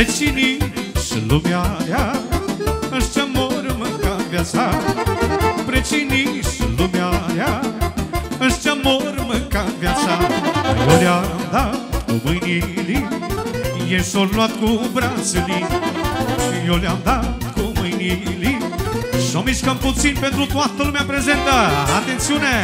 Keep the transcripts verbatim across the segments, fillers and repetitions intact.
Vecinii și lumea rea ăștia mor mânca viața. Vecinii și lumea rea ăștia mor mânca viața. Eu le-am dat cu mâinile, ei s-au luat cu brațele. Eu le-am dat cu mâinile și-o mișcăm puțin pentru toată lumea prezentă. Atențiune!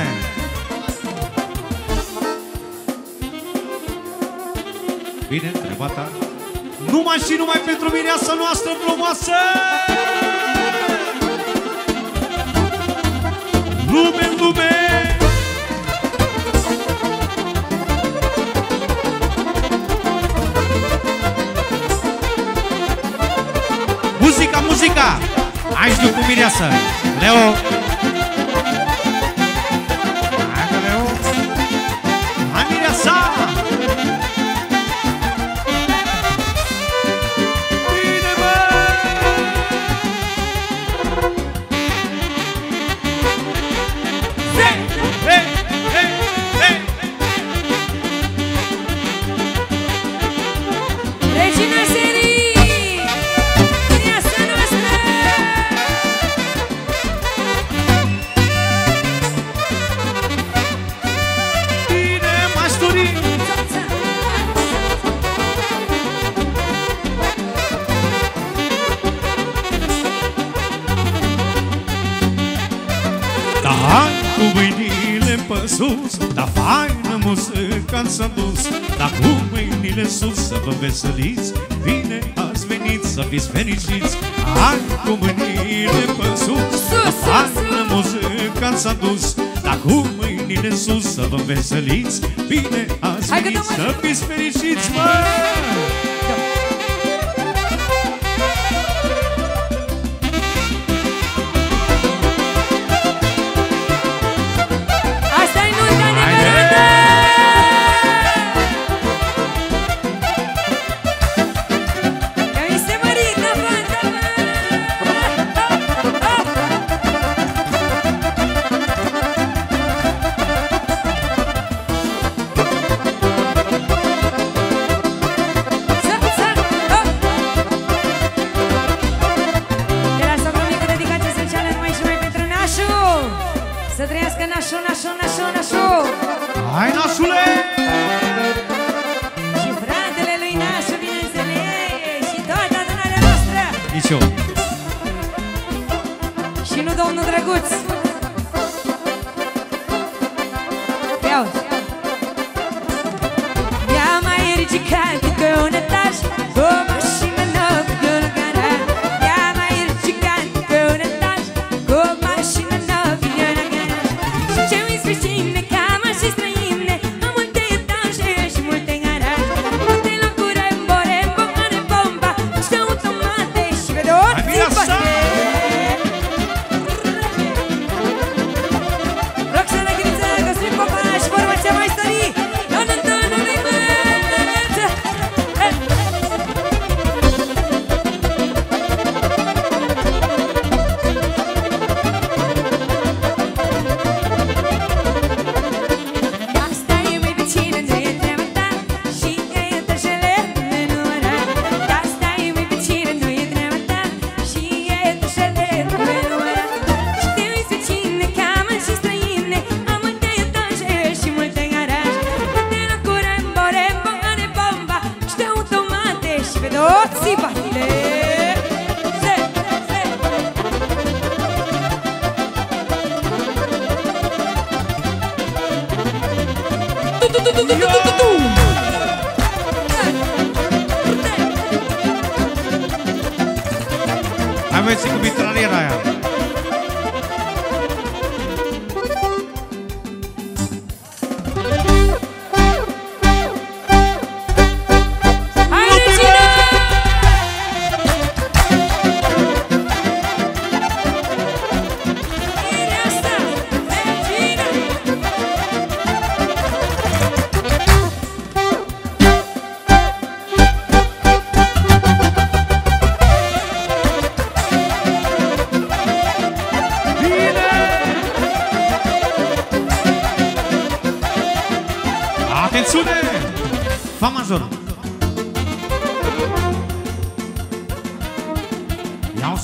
Bine, treaba ta. Numai și numai pentru mireasa noastră frumoasă! Lume, lume! Muzica, muzica! Aici după mireasă! Leo! Hai, Leo! Hai, mireasa! Cu mâinile pe sus, dar faină muzica s-a dus. Dar cu mâinile sus să vă veseliți, bine ați venit, să fiți fericiți. Hai cu mâinile pe sus, dar faină muzica s-a dus. Dar cu mâinile sus să vă veseliți, bine ați venit, să fiți fericiți, mă! Hai, nașule! Și fratele lui Nașu, bineînțeles, și toată adunarea noastră. Nici eu. Și nu domnul Drăguț. Ia-uzi. Ia mai ridicat pe un etaj, o mașină nouă pe un garaj. Ia mai ridicat pe un etaj, o mașină nouă pe un garaj. Și ce uiți pe cine, cama și străine, am multe etaje și multe garaje. Multe locuri, embore, bombane, bomba, și automate și vedeoții bate. Roxana Griță, Cosmin Popaș, formația mai stării, Ion Antonu Limeță. Asta e mai vecină, nu e treaba ta, și e etajele nenumărat. Asta e mai vecină, nu e treaba ta, și e etajele nenumărat. Și te uiți vecine, camă și străine, am multe etaje și multe garaje. Multe locuri, embore, bombane, bomba, și automate și vedeoții batile. Se, se. Tu, tu, tu, tu, tu, tu, tu, tu. Hai, băieții, cu mitraliera aia. Hai, Regina! Mireasa, Regina! Atențiune! Fa major.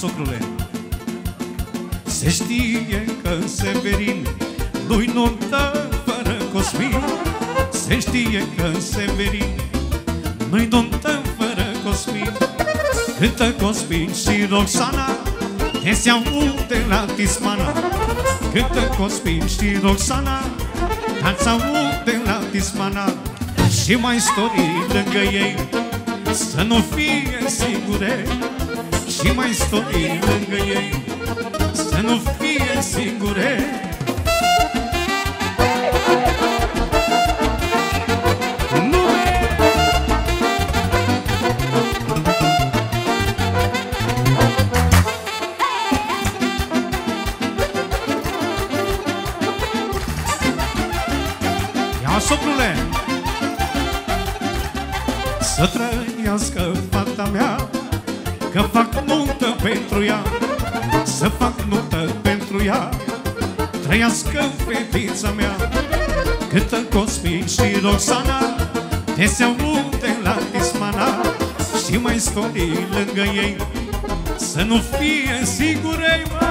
socrule. Se știe că Severin lui nuntă fără Cosmin. Se știe că Severin nu-i nuntă fără Cosmin. Cântă Cosmin și Roxana, te se aude la Tismana. Cântă Cosmin și Roxana, te aude la Tismana. Și mai stori lângă ei, să nu fie singure. Și mai stori lângă ei, să nu fie singure. Ia, socrule! Să trăiască fata mea, că fac nuntă pentru ea. Să fac nuntă pentru ea, trăiască fetița mea. Cântă Cosmin și Roxana, te se aude la Tismana. Și mai stori lângă ei, să nu fie singure, mă.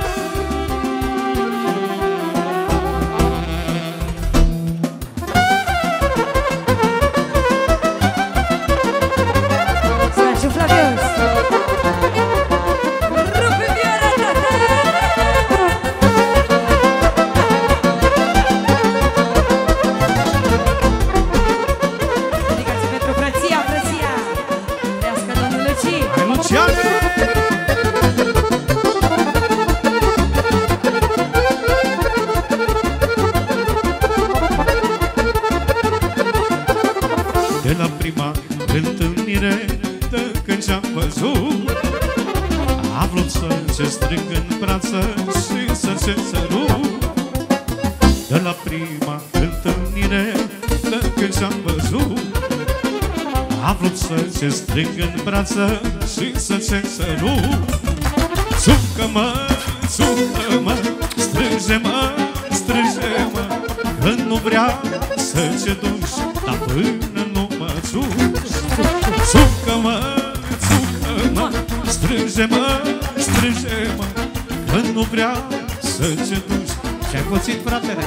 De la prima întâlnire, de când ce-am văzut, a vrut să se strâng în brață și să se sărut. De la prima întâlnire, de când ce-am văzut, a vrut să se strâng în brață și să se sărut. Țucă-mă, țucă-mă, strânge-mă, strânge-mă, că nu vrea să ce duci, dar până nu mă țuci. Țucă-mă, țucă-mă, strânge-mă, strânge-mă, că nu vrea să ce duci. Și-ai puțin, fratele.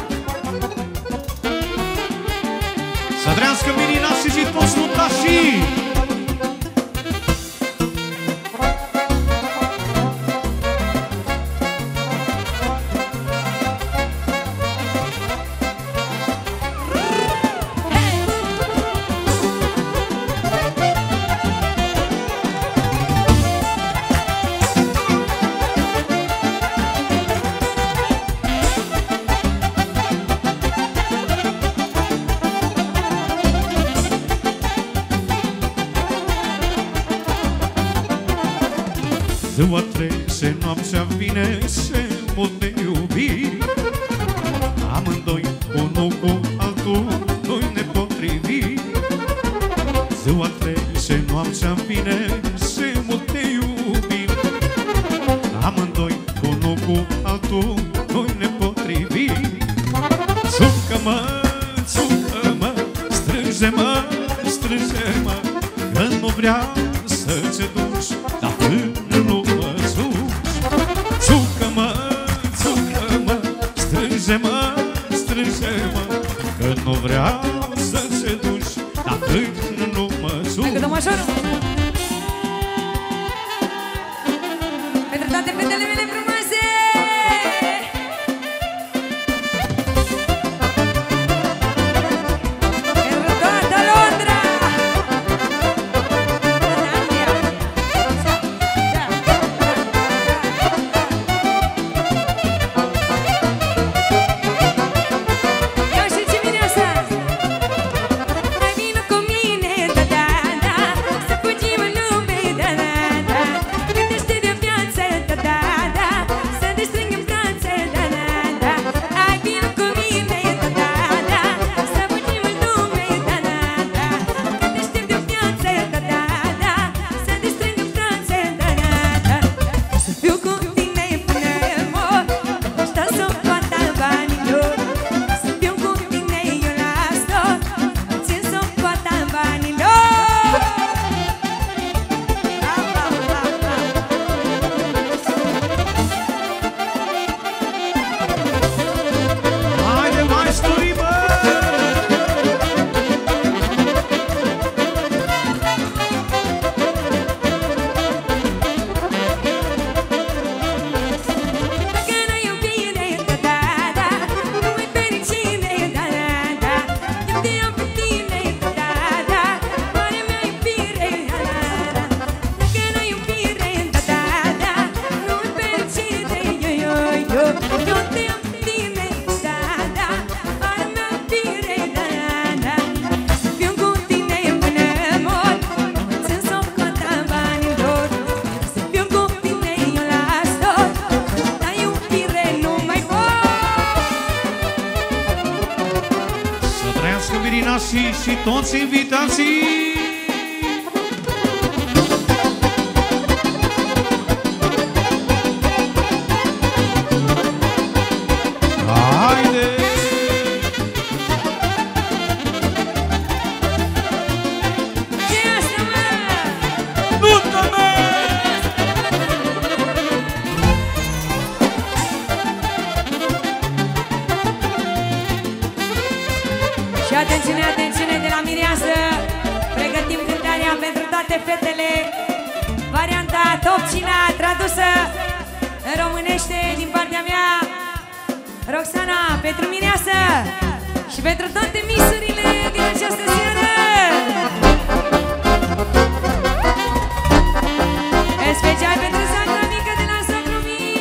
Să trească Mirina și și toți luptașii. Ziua trece, noaptea vine, se mult de iubiri. Amândoi, unul cu altul, nu-i nepotrivit. Ziua trece, noaptea vine, se mult de iubiri. Amândoi, unul cu altul, nu-i nepotrivit. Țucă-mă, țucă-mă, strânge-mă, strânge-mă, că nu vrea să te duci, dar până nu mă țuci. Țucă-mă, țucă-mă, strânge-mă, strânge-mă, că nu vreau să te duci, dar până nu mă țuci. Pentru toate fetele mele frumoase. Pentru toată Londra. Eu și ce vine așa. Hai vină cu mine, da, da, da, să fugim în lume, da, da, da. Gândește de viață, da, da, da. Irinașii și toți invitații. Atențiune, atențiune de la Mireasă. Pregătim cântarea pentru toate fetele. Varianta Topcina tradusă în românește din partea mea, Roxana, pentru Mireasă și pentru toate misurile din această seară. În special pentru Sandra mică de la Sacrumii.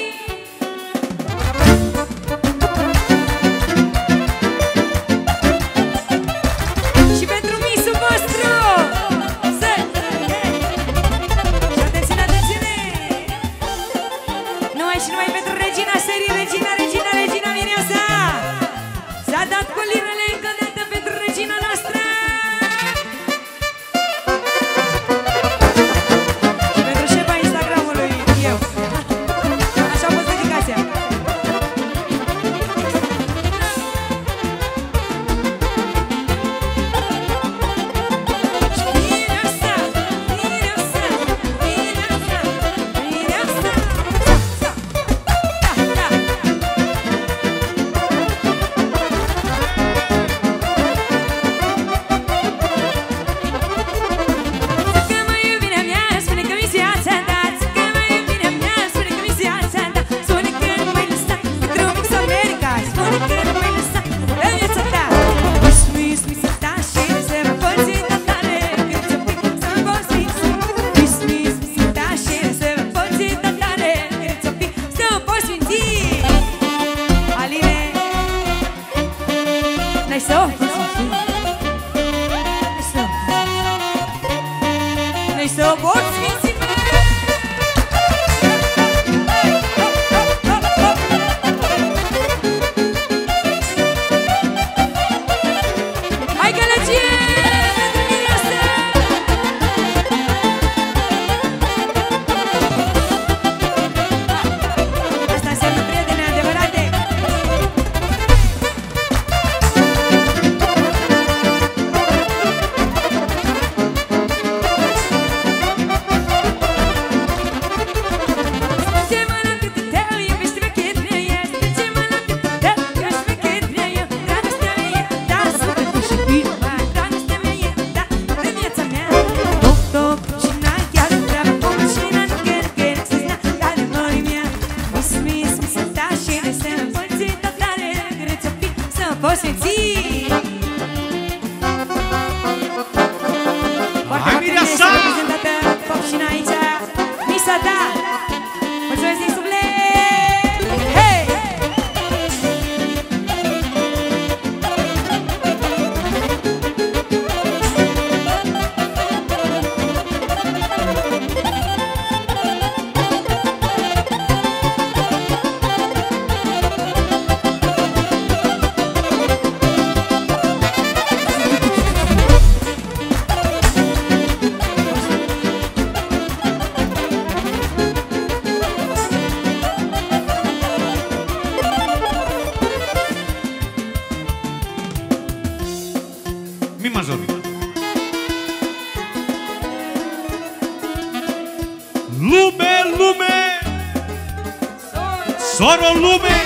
Soro lume,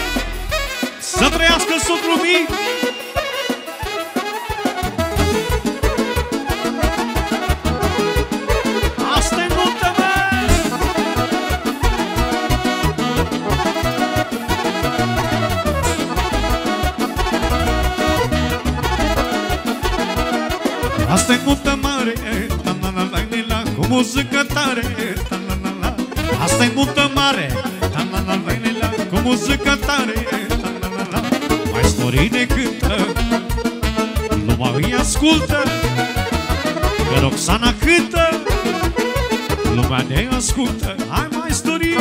să trăiască sub lumii. Asta-i nuntă, mă! Asta-i nuntă mare, ta-na-na-la-la-la, cu muzică tare, ta-na-na-la. Asta-i nuntă mare, ta-na-na-la-la-la, cu muzică tare, ta-na-na-la. Maestrii ne cântă, lumea îi ascultă, că Roxana cântă, lumea ne ascultă. Hai, maestrii!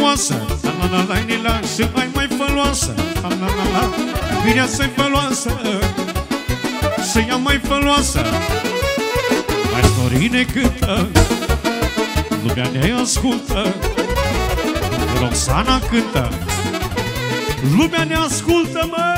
frumoasă, la la la la la, și mai mai făloasă, la la la la, mireasa-i făloasă, și ea mai făloasă. Mai Florine cântă, lumea ne ascultă, Roxana cântă, lumea ne ascultă, mă!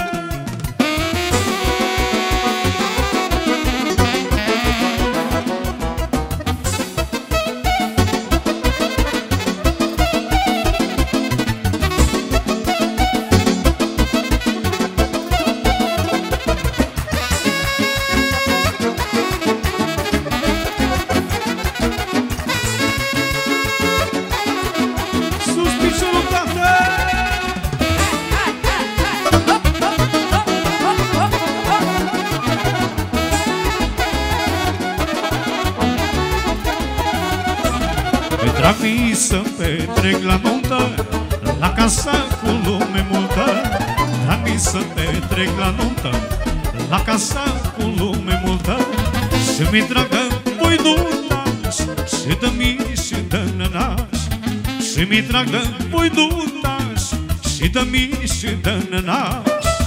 Dragii să petrec la nuntă, la casa cu lume multă. Dragii să petrec la nuntă, la casa cu lume multă. Și mi dragă voi nuntaș, și de mine și de nănaș. Și mi dragă voi nuntaș, și de mine și de nănaș.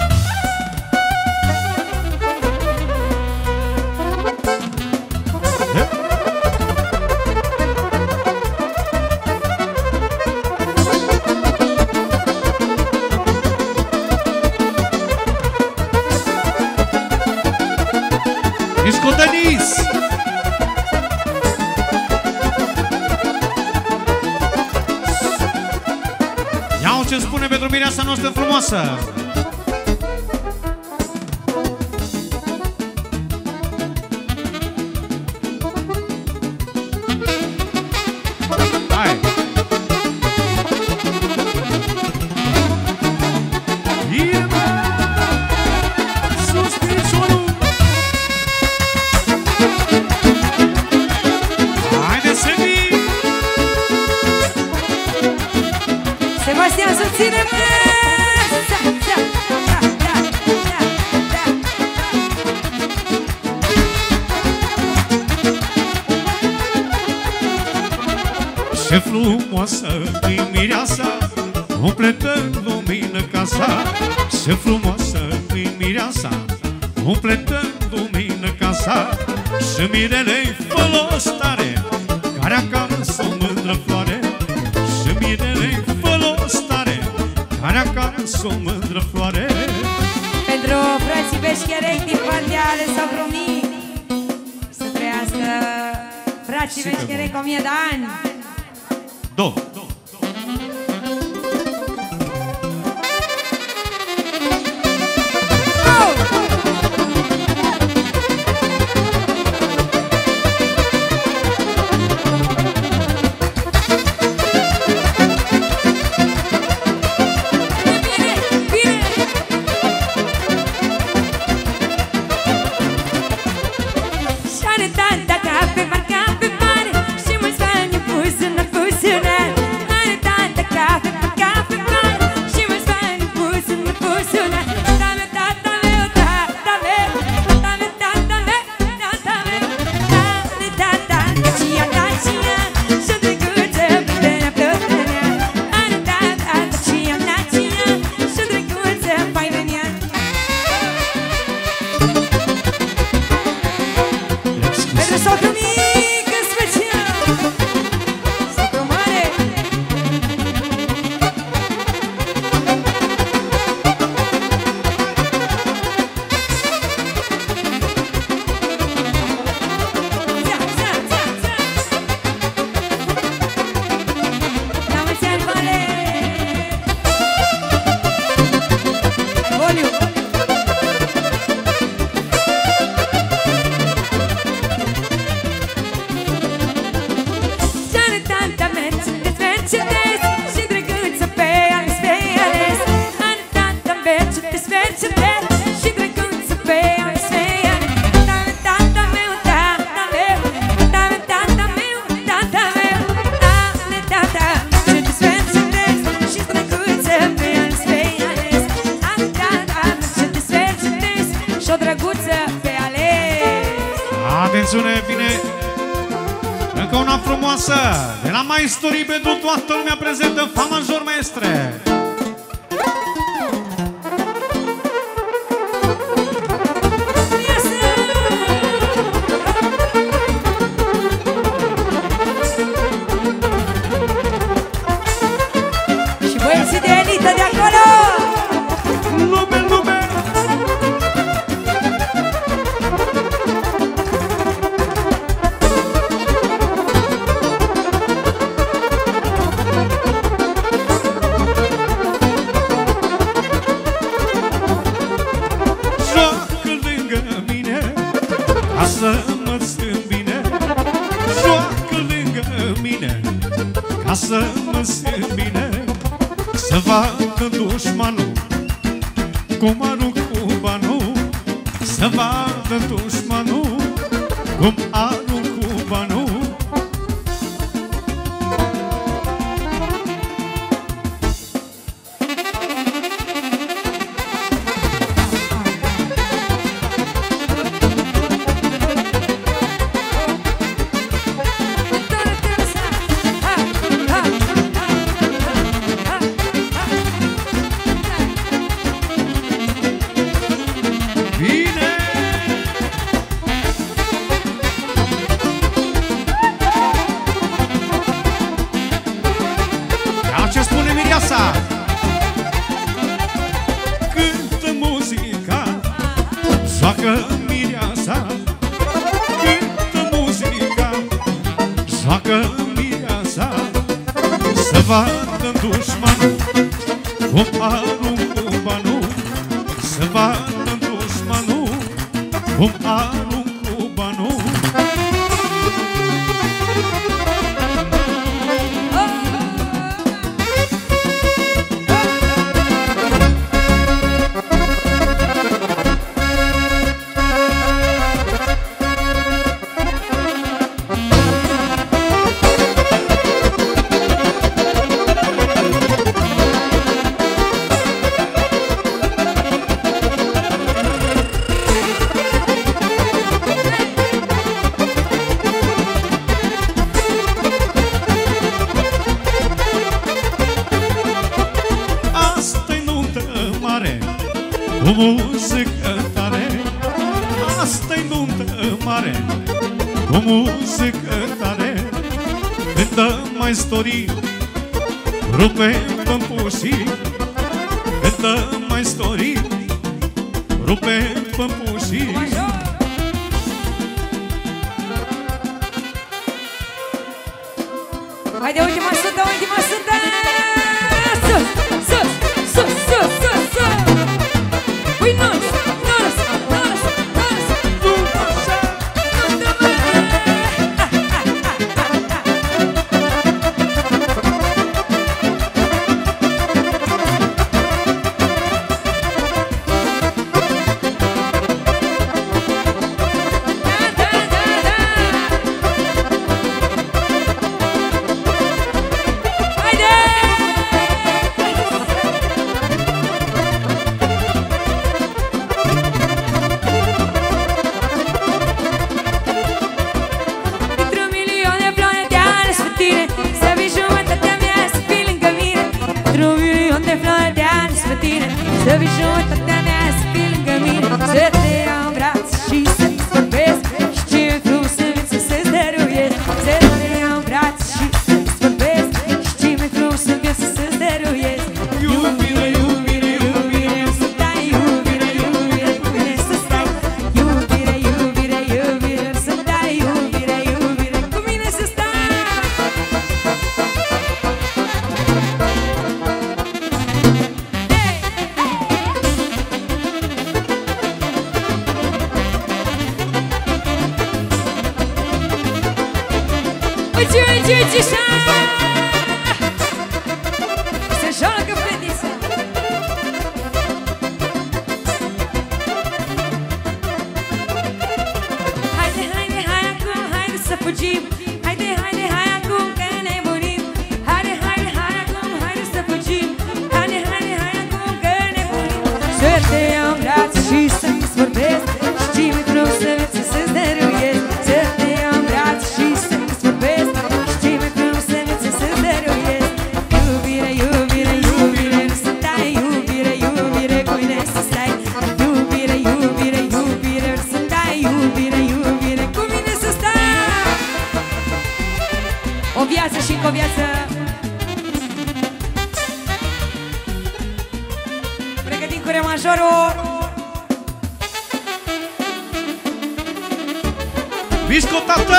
Disco Denis! Iau ce spune pentru mireasa noastră frumoasă. Hai! Sebastian, susține-mă! Ce frumoasă-i mireasa, umple-te lumină casa. Ce frumoasă-i mireasa, umple-te lumină casa. Și mirele-i folos tare, care acasă o mândră floare. Și mirele-i folos tare, care acasă o mândră floare. Pentru frații peșcherei din Pandeale s-au promit să trăiască frații peșcherei cu o mie de ani. Două. Încă una frumoasă de la Maestrii pentru toată lumea prezentă, fa major, maestre. Și băieții de elită de acolo. Lume, lume. Să mă simt bine, joacă lângă mine, ca să mă simt bine, să vadă dușmanul cum arunc cu banul, să vadă dușmanul cum arunc cu banul. Cântă muzica, joacă mireasa. Cântă muzica, joacă mireasa. Să vadă dușmanul cum arunc cu banul, să vadă dușmanul cum arunc cu banul. Cu muzică tare, asta-i nuntă mare. Cu muzică tare, cântă Maestrii, rupe pămpușii. Cântă Maestrii, rupe pămpușii. Haide, ultima sută, ultima sută. Sus, sus, sus, sus, sus, sus. Ui, nos, nos, nos, nos. Să vii jumătatea mea, să fii lângă mine, să te iau în brațe și să-ți vorbesc. Și ce frumos să vin să-ți dăruiesc. Să te iau în brațe și să-ți vorbesc. Și ce mai frumos să vin să-ți dăruiesc. Iubire, iubire, iubire, să stai. Iubire, iubire, iubire, să stai. Iubire, iubire, iubire, să stai. Iubire, iubire, cu mine să stai. Uite, uite, uite, așa! Se joacă fetița! Haide, haide, hai acum, haide să fugim. Haide, haide, hai acum că ne murim. Haide, haide, hai acum, haide să fugim. Haide, haide, hai acum că ne murim. Să te iau în brațe și să-ți vorbesc. Și ce mai frumos să vezi să-ți dăruiesc. Să te iau în brațe și să-ți vorbesc. încă o viață. Pregătim cu remajorul. Mișco, tată!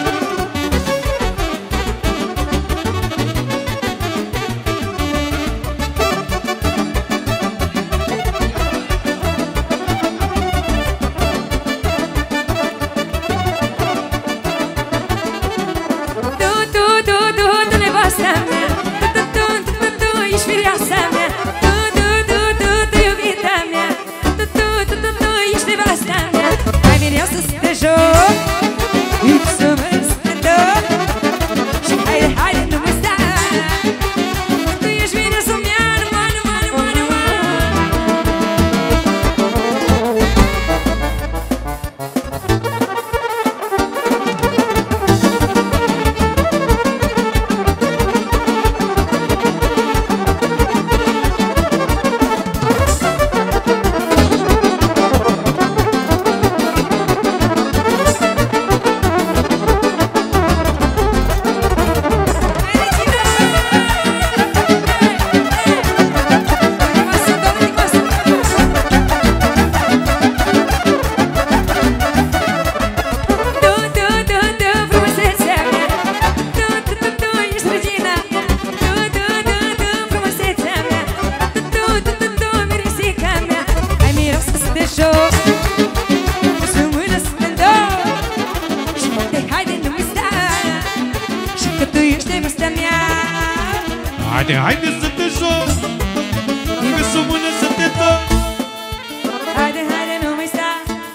Haide, haide să te joc, că s-o mână să te dă. Haide, haide, nu mai sta.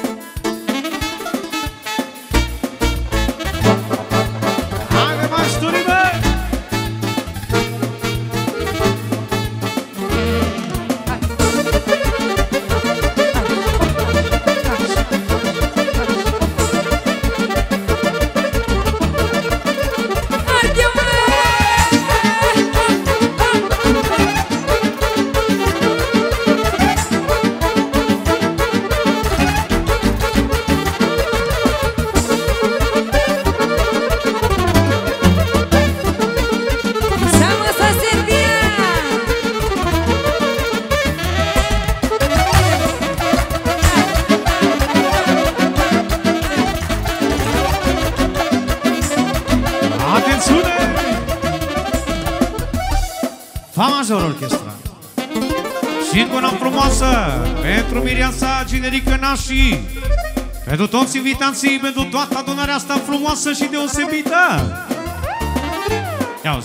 Haide, mașturi, bă! Fa major orchestra. Și încă una frumoasă pentru Mireasa Ginerică Nașii, pentru toți invitații, pentru toată adunarea asta frumoasă și deosebită. Ia-uzi.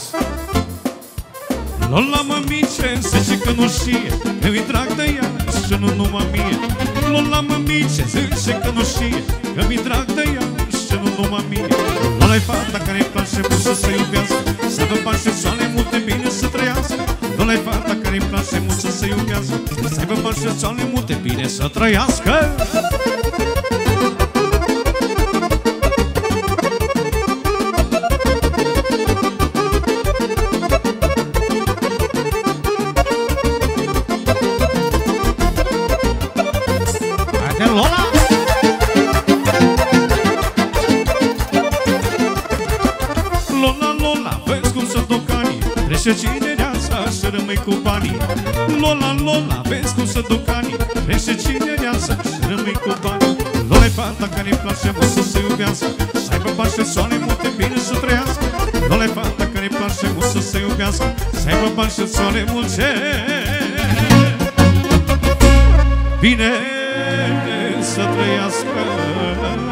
Lola mămice, zice că nu știe că mi-i drag de ea și nu numai mie. Lola mămice, zice că nu știe că mi-i drag de ea și nu numai mie. Lola-i fata care-i place mult să se iubească, să aibă bani și soale multe, bine să trăiască. Lola-i fata care-i place mult să se iubească, să aibă bani și soale multe, bine să trăiască. Lola! Lola, Lola, vezi cum sunt docanii, trece cinereața și rămâi cu banii. Lola, Lola, vezi cum sunt docanii, trece cinereața și rămâi cu banii. Lola-i fata care-i place mult să se iubească, să aibă bani și soale multe, bine să trăiască. Lola-i fata care-i place mult să se iubească, să aibă bani și soale multe, bine să trăiască.